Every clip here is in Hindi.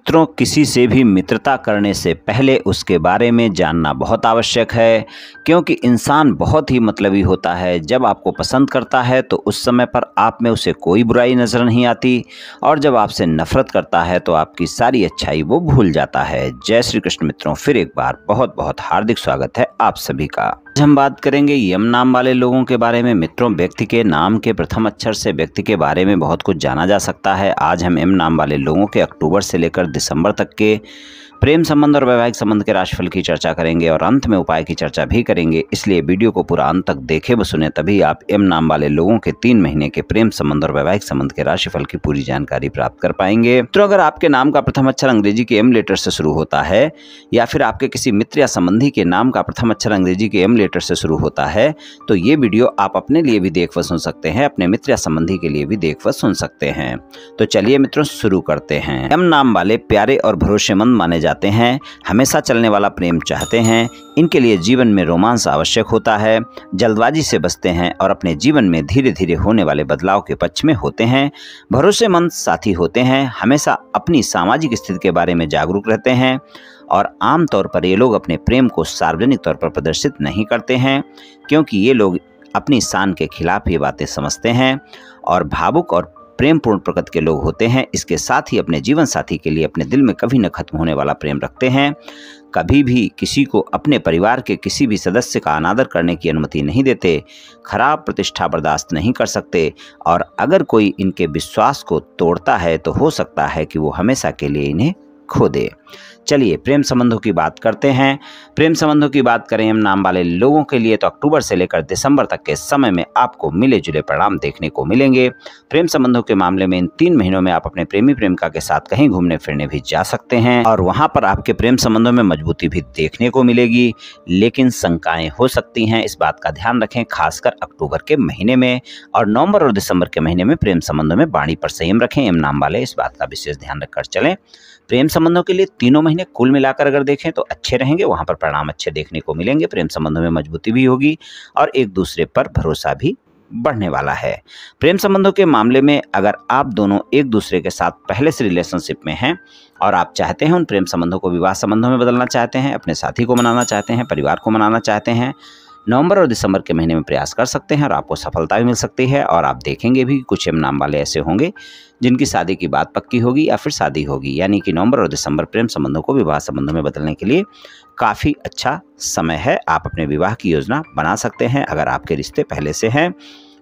मित्रों, किसी से भी मित्रता करने से पहले उसके बारे में जानना बहुत आवश्यक है, क्योंकि इंसान बहुत ही मतलबी होता है। जब आपको पसंद करता है तो उस समय पर आप में उसे कोई बुराई नज़र नहीं आती, और जब आपसे नफरत करता है तो आपकी सारी अच्छाई वो भूल जाता है। जय श्री कृष्ण मित्रों, फिर एक बार बहुत बहुत हार्दिक स्वागत है आप सभी का। आज हम बात करेंगे यम नाम वाले लोगों के बारे में। मित्रों, व्यक्ति के नाम के प्रथम अक्षर से व्यक्ति के बारे में बहुत कुछ जाना जा सकता है। आज हम यम नाम वाले लोगों के अक्टूबर से लेकर दिसंबर तक के प्रेम संबंध और वैवाहिक संबंध के राशिफल की चर्चा करेंगे और अंत में उपाय की चर्चा भी करेंगे। इसलिए वीडियो को पूरा अंत तक देखें व सुने, तभी आप एम नाम वाले लोगों के 3 महीने के प्रेम संबंध और वैवाहिक संबंध के राशिफल की पूरी जानकारी प्राप्त कर पाएंगे। तो अगर आपके नाम का प्रथम अक्षर अंग्रेजी के एम लेटर से शुरू होता है, या फिर आपके किसी मित्र या संबंधी के नाम का प्रथम अक्षर अंग्रेजी के एम लेटर से शुरू होता है, तो ये वीडियो आप अपने लिए भी देख व सुन सकते हैं, अपने मित्र या संबंधी के लिए भी देख व सुन सकते हैं। तो चलिए मित्रों, शुरू करते हैं। एम नाम वाले प्यारे और भरोसेमंद माने जाते हैं, हमेशा चलने वाला प्रेम चाहते हैं। इनके लिए जीवन में रोमांस आवश्यक होता है, जल्दबाजी से बचते हैं और अपने जीवन में धीरे धीरे होने वाले बदलाव के पक्ष में होते हैं। भरोसेमंद साथी होते हैं, हमेशा अपनी सामाजिक स्थिति के बारे में जागरूक रहते हैं और आमतौर पर ये लोग अपने प्रेम को सार्वजनिक तौर पर प्रदर्शित नहीं करते हैं, क्योंकि ये लोग अपनी शान के खिलाफ ये बातें समझते हैं और भावुक और प्रेमपूर्ण प्रकृति के लोग होते हैं। इसके साथ ही अपने जीवन साथी के लिए अपने दिल में कभी न खत्म होने वाला प्रेम रखते हैं। कभी भी किसी को अपने परिवार के किसी भी सदस्य का अनादर करने की अनुमति नहीं देते, खराब प्रतिष्ठा बर्दाश्त नहीं कर सकते, और अगर कोई इनके विश्वास को तोड़ता है तो हो सकता है कि वो हमेशा के लिए इन्हें खो दे। चलिए प्रेम संबंधों की बात करते हैं। प्रेम संबंधों की बात करें एम नाम वाले लोगों के लिए, तो अक्टूबर से लेकर दिसंबर तक के समय में आपको मिले जुले परिणाम देखने को मिलेंगे। प्रेम संबंधों के मामले में इन 3 महीनों में आप अपने प्रेमी प्रेमिका के साथ कहीं घूमने फिरने भी जा सकते हैं और वहां पर आपके प्रेम संबंधों में मजबूती भी देखने को मिलेगी, लेकिन शंकाएं हो सकती हैं। इस बात का ध्यान रखें, खासकर अक्टूबर के महीने में, और नवंबर और दिसंबर के महीने में प्रेम संबंधों में वाणी पर संयम रखें। एम नाम वाले इस बात का विशेष ध्यान रखकर चलें। प्रेम संबंधों के लिए तीनों महीने कुल मिलाकर अगर देखें तो अच्छे रहेंगे, वहां पर परिणाम अच्छे देखने को मिलेंगे। प्रेम संबंधों में मजबूती भी होगी और एक दूसरे पर भरोसा भी बढ़ने वाला है। प्रेम संबंधों के मामले में अगर आप दोनों एक दूसरे के साथ पहले से रिलेशनशिप में हैं और आप चाहते हैं उन प्रेम संबंधों को विवाह संबंधों में बदलना चाहते हैं, अपने साथी को मनाना चाहते हैं, परिवार को मनाना चाहते हैं, नवंबर और दिसंबर के महीने में प्रयास कर सकते हैं और आपको सफलता भी मिल सकती है। और आप देखेंगे भी कुछ एम नाम वाले ऐसे होंगे जिनकी शादी की बात पक्की होगी या फिर शादी होगी, यानी कि नवंबर और दिसंबर प्रेम संबंधों को विवाह संबंधों में बदलने के लिए काफ़ी अच्छा समय है। आप अपने विवाह की योजना बना सकते हैं अगर आपके रिश्ते पहले से हैं।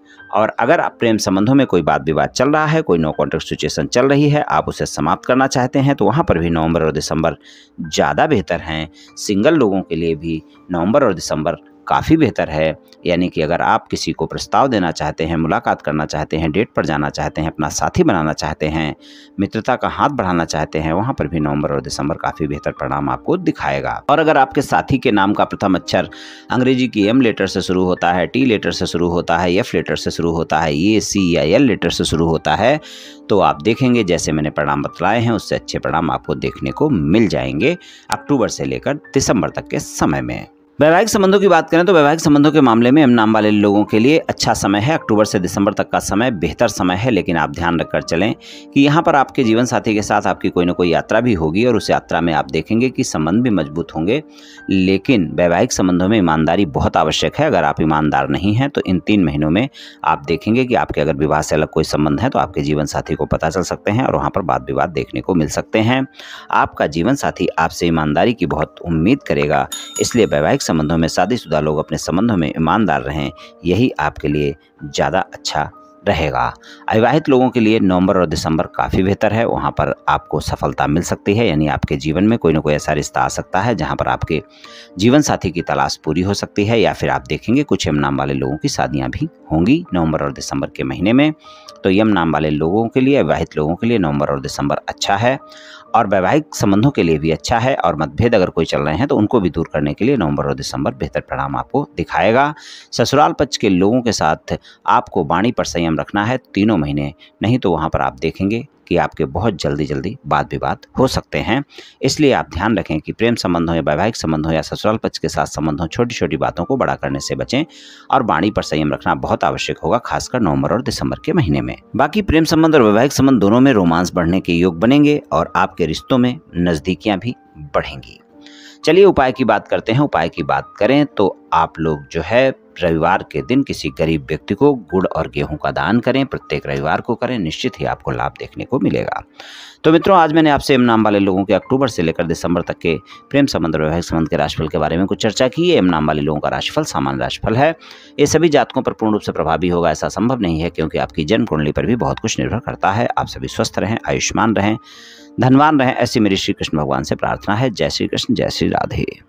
और अगर आप प्रेम संबंधों में कोई बात विवाद चल रहा है, कोई नो कॉन्ट्रैक्ट सिचुएशन चल रही है, आप उसे समाप्त करना चाहते हैं, तो वहाँ पर भी नवंबर और दिसंबर ज़्यादा बेहतर हैं। सिंगल लोगों के लिए भी नवंबर और दिसंबर काफ़ी बेहतर है, यानी कि अगर आप किसी को प्रस्ताव देना चाहते हैं, मुलाकात करना चाहते हैं, डेट पर जाना चाहते हैं, अपना साथी बनाना चाहते हैं, मित्रता का हाथ बढ़ाना चाहते हैं, वहाँ पर भी नवंबर और दिसंबर काफ़ी बेहतर परिणाम आपको दिखाएगा। और अगर आपके साथी के नाम का प्रथम अक्षर अंग्रेजी की एम लेटर से शुरू होता है, टी लेटर से शुरू होता है, एफ लेटर से शुरू होता है, ए सी या एल लेटर से शुरू होता है, तो आप देखेंगे जैसे मैंने परिणाम बतलाए हैं उससे अच्छे परिणाम आपको देखने को मिल जाएंगे अक्टूबर से लेकर दिसंबर तक के समय में। वैवाहिक संबंधों की बात करें तो वैवाहिक संबंधों के मामले में एम नाम वाले लोगों के लिए अच्छा समय है। अक्टूबर से दिसंबर तक का समय बेहतर समय है, लेकिन आप ध्यान रखकर चलें कि यहाँ पर आपके जीवन साथी के साथ आपकी कोई ना कोई यात्रा भी होगी और उस यात्रा में आप देखेंगे कि संबंध भी मजबूत होंगे, लेकिन वैवाहिक संबंधों में ईमानदारी बहुत आवश्यक है। अगर आप ईमानदार नहीं हैं तो इन 3 महीनों में आप देखेंगे कि आपके अगर विवाह से अलग कोई संबंध है तो आपके जीवन साथी को पता चल सकते हैं और वहाँ पर वाद विवाद देखने को मिल सकते हैं। आपका जीवन साथी आपसे ईमानदारी की बहुत उम्मीद करेगा, इसलिए वैवाहिक संबंधों में शादीशुदा लोग अपने संबंधों में ईमानदार रहें, यही आपके लिए ज़्यादा अच्छा रहेगा। अविवाहित लोगों के लिए नवंबर और दिसंबर काफ़ी बेहतर है, वहाँ पर आपको सफलता मिल सकती है, यानी आपके जीवन में कोई ना कोई ऐसा रिश्ता आ सकता है जहाँ पर आपके जीवन साथी की तलाश पूरी हो सकती है, या फिर आप देखेंगे कुछ यम नाम वाले लोगों की शादियाँ भी होंगी नवंबर और दिसंबर के महीने में। तो यम नाम वाले लोगों के लिए, अविवाहित लोगों के लिए नवंबर और दिसंबर अच्छा है और वैवाहिक संबंधों के लिए भी अच्छा है, और मतभेद अगर कोई चल रहे हैं तो उनको भी दूर करने के लिए नवंबर और दिसंबर बेहतर परिणाम आपको दिखाएगा। ससुराल पक्ष के लोगों के साथ आपको वाणी पर संयम रखना है 3 महीने, नहीं तो वहाँ पर आप देखेंगे कि आपके बहुत जल्दी वाद विवाद हो सकते हैं। इसलिए आप ध्यान रखें कि प्रेम संबंध हो या वैवाहिक संबंध हो या ससुराल पक्ष के साथ संबंध हो, छोटी-छोटी बातों को बड़ा करने से बचें और वाणी पर संयम रखना बहुत आवश्यक होगा, खासकर नवंबर और दिसंबर के महीने में। बाकी प्रेम संबंध और वैवाहिक संबंध दोनों में रोमांस बढ़ने के योग बनेंगे और आपके रिश्तों में नजदीकियां भी बढ़ेंगी। चलिए उपाय की बात करते हैं। उपाय की बात करें तो आप लोग जो है रविवार के दिन किसी गरीब व्यक्ति को गुड़ और गेहूं का दान करें। प्रत्येक रविवार को करें, निश्चित ही आपको लाभ देखने को मिलेगा। तो मित्रों, आज मैंने आपसे एम नाम वाले लोगों के अक्टूबर से लेकर दिसंबर तक के प्रेम संबंध और वैवाहिक संबंध के राशिफल के बारे में कुछ चर्चा की है। एम नाम वाले लोगों का राशिफल सामान्य राशिफल है। ये सभी जातकों पर पूर्ण रूप से प्रभावी होगा ऐसा संभव नहीं है, क्योंकि आपकी जन्म कुंडली पर भी बहुत कुछ निर्भर करता है। आप सभी स्वस्थ रहें, आयुष्मान रहें, धनवान रहें, ऐसी मेरी श्री कृष्ण भगवान से प्रार्थना है। जय श्री कृष्ण, जय श्री राधे।